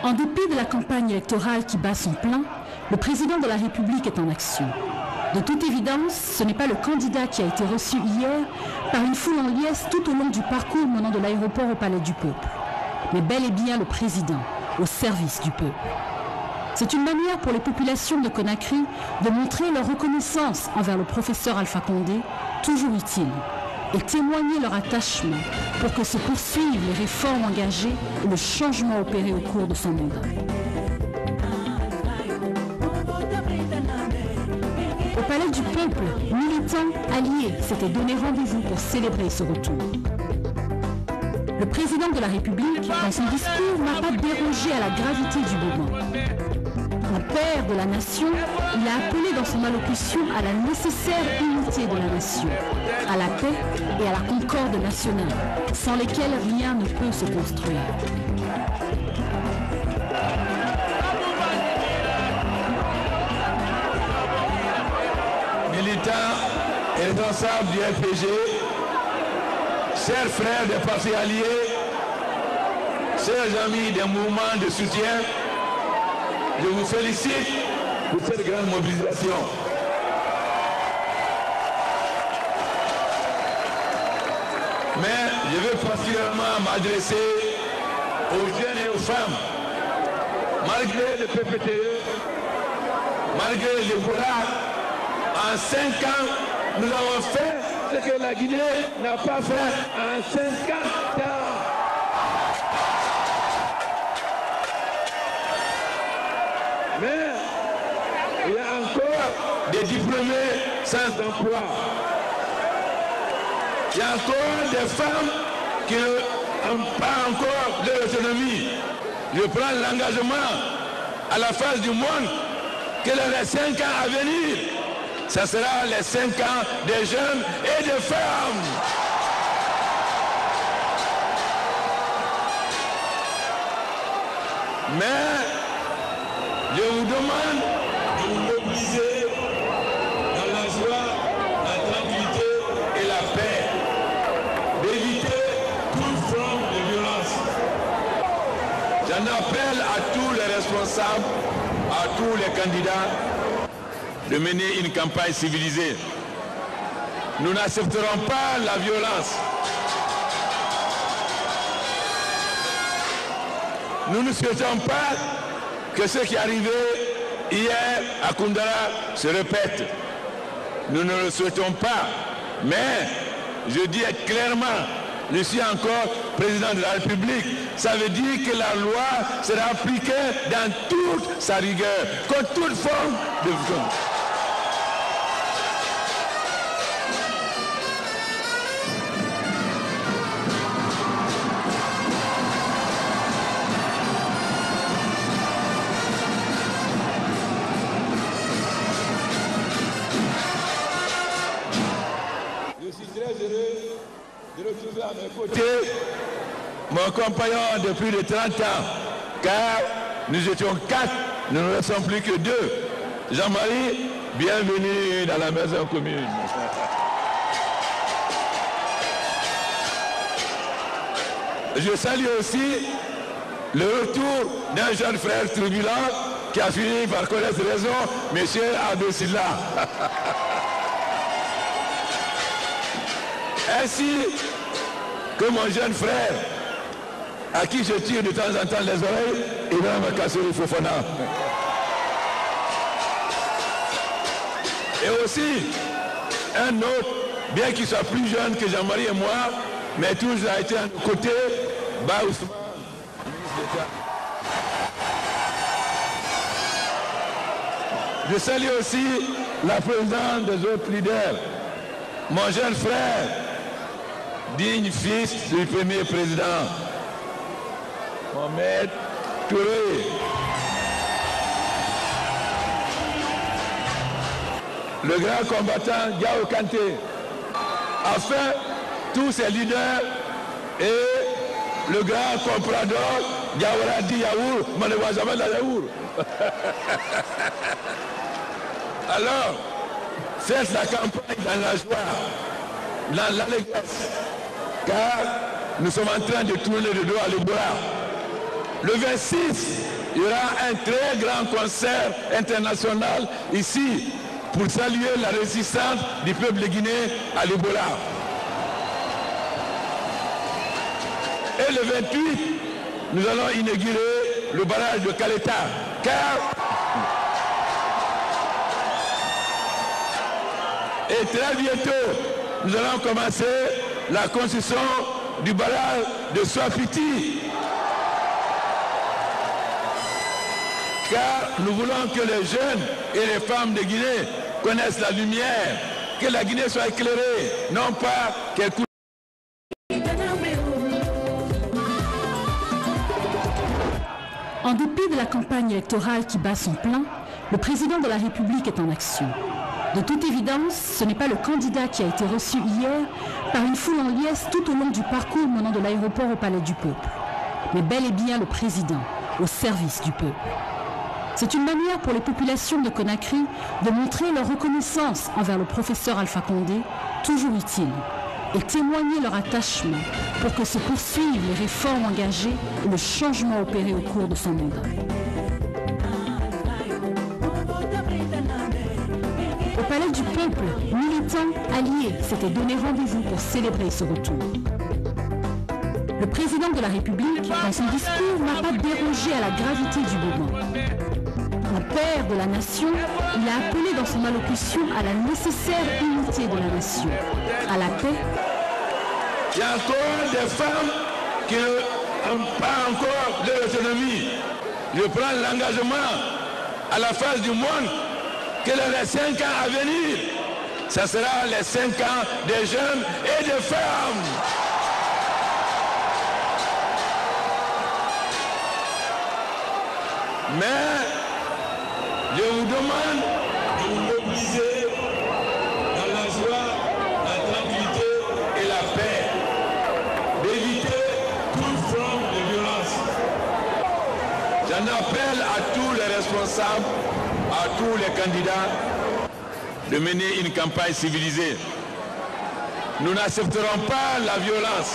En dépit de la campagne électorale qui bat son plein, le président de la République est en action. De toute évidence, ce n'est pas le candidat qui a été reçu hier par une foule en liesse tout au long du parcours menant de l'aéroport au Palais du Peuple, mais bel et bien le président, au service du peuple. C'est une manière pour les populations de Conakry de montrer leur reconnaissance envers le professeur Alpha Condé, toujours utile, et témoigner leur attachement pour que se poursuivent les réformes engagées et le changement opéré au cours de son mandat. Au Palais du Peuple, militants, alliés s'étaient donné rendez-vous pour célébrer ce retour. Le président de la République, dans son discours, n'a pas dérogé à la gravité du moment. En père de la nation, il a appelé dans son allocution à la nécessaire unité de la nation, à la paix et à la concorde nationale, sans lesquelles rien ne peut se construire. Militants et responsables du RPG, chers frères des partis alliés, chers amis des mouvements de soutien, je vous félicite pour cette grande mobilisation. Mais je veux particulièrement m'adresser aux jeunes et aux femmes. Malgré le PPTE, malgré les Bourras, en 5 ans, nous avons fait ce que la Guinée n'a pas fait en 50 ans. Mais il y a encore des diplômés sans emploi. Il y a encore des femmes qui n'ont pas encore leur autonomie. Je prends l'engagement à la face du monde que dans les 5 ans à venir, ce sera les 5 ans des jeunes et des femmes. Mais je vous demande de vous mobiliser dans la joie, la tranquillité et la paix, d'éviter toute forme de violence. J'en appelle à tous les responsables, à tous les candidats, de mener une campagne civilisée. Nous n'accepterons pas la violence. Nous ne souhaitons pas que ce qui est arrivé hier à Koundara se répète. Nous ne le souhaitons pas. Mais je dis clairement, je suis encore président de la République. Ça veut dire que la loi sera appliquée dans toute sa rigueur, contre toute forme de violence. De retrouver à mes côtés mon compagnon de plus de 30 ans, car nous étions 4, nous ne sommes plus que 2. Jean-Marie, bienvenue dans la maison commune. Je salue aussi le retour d'un jeune frère turbulent qui a fini par connaître raison, M. Adosilla. Ainsi que mon jeune frère, à qui je tire de temps en temps les oreilles, il va me casser le Fofana. Et aussi, un autre, bien qu'il soit plus jeune que Jean-Marie et moi, mais toujours a été à nos côtés, Ba Ousmane, ministre d'État. Je salue aussi la présidente des autres leaders, mon jeune frère, digne fils du premier président, Mohamed Touré. Le grand combattant Diao Kanté. Enfin, tous ces leaders et le grand comprador Diawara Yaour, mais ne voit jamais la Yaour. Alors, faites la campagne dans la joie, dans l'allégresse, car nous sommes en train de tourner le dos à l'Ebola. Le 26, il y aura un très grand concert international ici pour saluer la résistance du peuple guinéen à l'Ebola. Et le 28, nous allons inaugurer le barrage de Caleta, et très bientôt, nous allons commencer la construction du barrage de Soifiti. Car nous voulons que les jeunes et les femmes de Guinée connaissent la lumière, que la Guinée soit éclairée, non pas qu'elle coûte. En dépit de la campagne électorale qui bat son plein, le président de la République est en action. De toute évidence, ce n'est pas le candidat qui a été reçu hier par une foule en liesse tout au long du parcours menant de l'aéroport au Palais du Peuple, mais bel et bien le président, au service du peuple. C'est une manière pour les populations de Conakry de montrer leur reconnaissance envers le professeur Alpha Condé, toujours utile, et témoigner leur attachement pour que se poursuivent les réformes engagées et le changement opéré au cours de son mandat. Au Palais du Peuple, militants, alliés s'étaient donné rendez-vous pour célébrer ce retour. Le président de la République, dans son discours, n'a pas dérogé à la gravité du moment. En père de la nation, il a appelé dans son allocution à la nécessaire unité de la nation, à la paix. Il y a encore des femmes qui n'ont pas encore de l'autonomie. Je prends l'engagement à la face du monde que dans les 5 ans à venir, ce sera les 5 ans des jeunes et des femmes. Mais je vous demande de vous mobiliser dans la joie, la tranquillité et la paix, d'éviter toute forme de violence. J'en appelle à tous les responsables, à tous les candidats, de mener une campagne civilisée. Nous n'accepterons pas la violence.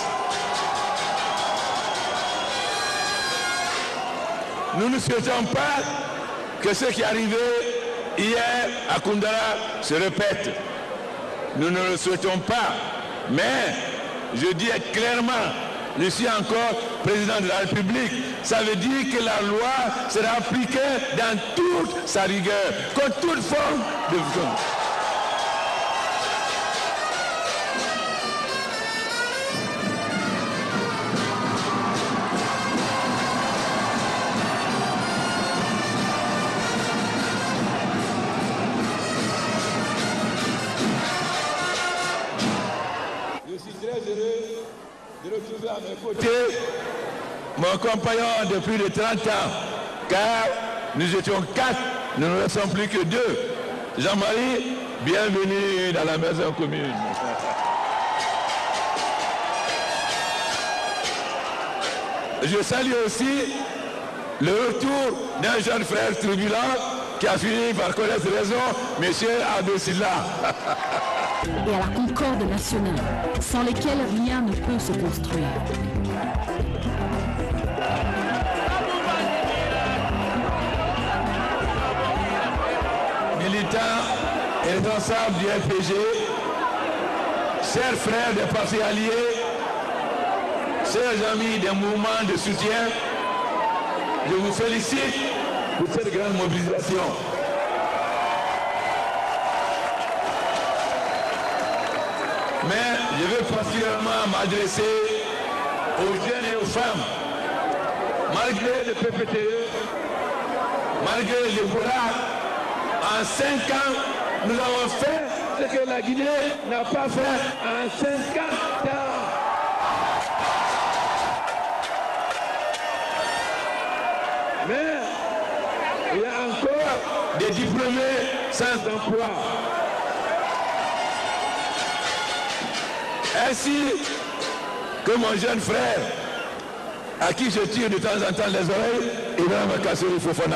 Nous ne souhaitons pas que ce qui est arrivé hier à Koundara se répète. Nous ne le souhaitons pas. Mais je dis clairement, je suis encore président de la République. Ça veut dire que la loi sera appliquée dans toute sa rigueur, contre toute forme de violence. De retrouver à mes côtés mon compagnon de plus de 30 ans, car nous étions 4, nous ne sommes plus que 2. Jean-Marie, bienvenue dans la maison commune. Je salue aussi le retour d'un jeune frère turbulent qui a fini par connaître raison, M. Abdesilla. Et à la concorde nationale, sans lesquelles rien ne peut se construire. Militants et responsables du RPG, chers frères des partis alliés, chers amis des mouvements de soutien, je vous félicite pour cette grande mobilisation. Mais je veux particulièrement m'adresser aux jeunes et aux femmes. Malgré le PPTE, malgré l'Ebola, en 5 ans, nous avons fait ce que la Guinée n'a pas fait en 50 ans. Mais il y a encore des diplômés sans emploi. Ainsi que mon jeune frère, à qui je tire de temps en temps les oreilles, il va me casser le Fofana.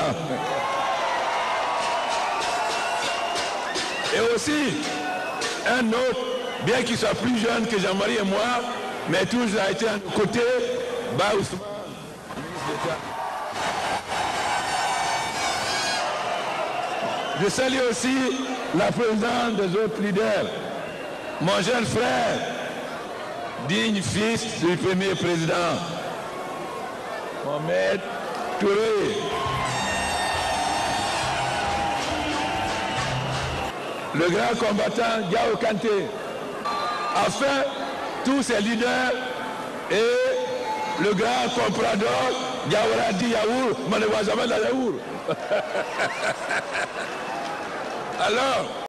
Et aussi, un autre, bien qu'il soit plus jeune que Jean-Marie et moi, mais toujours a été à nos côtés, Ba Ousmane, ministre d'État. Je salue aussi la présidente des autres leaders, mon jeune frère, digne fils du premier président, Mohamed Touré. Le grand combattant Diao Kanté. Enfin, tous ces leaders et le grand comprador Diawara Yaour, on ne voit jamais la Yaour. Alors,